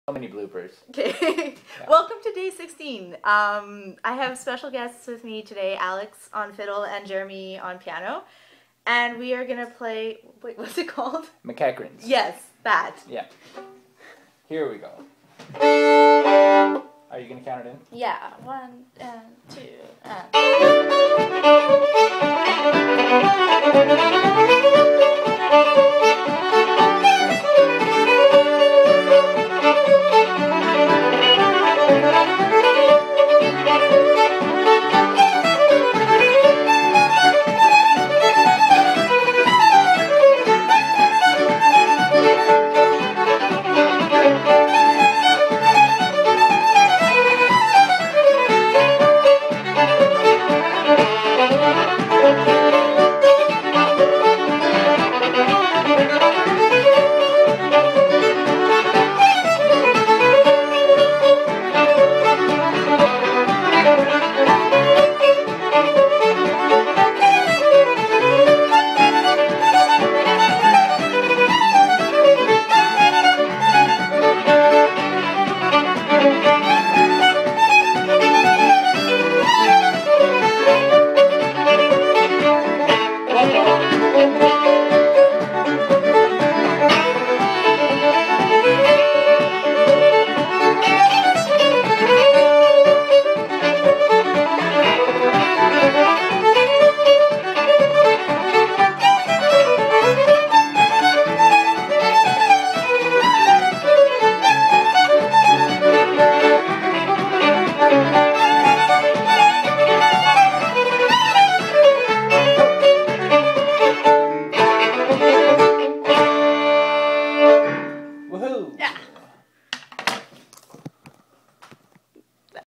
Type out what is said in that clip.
So many bloopers. Okay. Yeah. Welcome to day 16. I have special guests with me today, Alex on fiddle and Jeremy on piano. And we are going to play, wait, what's it called? MacEachern's. Yes, that. Yeah. Here we go. Are you going to count it in? Yeah, 1 and 2 and...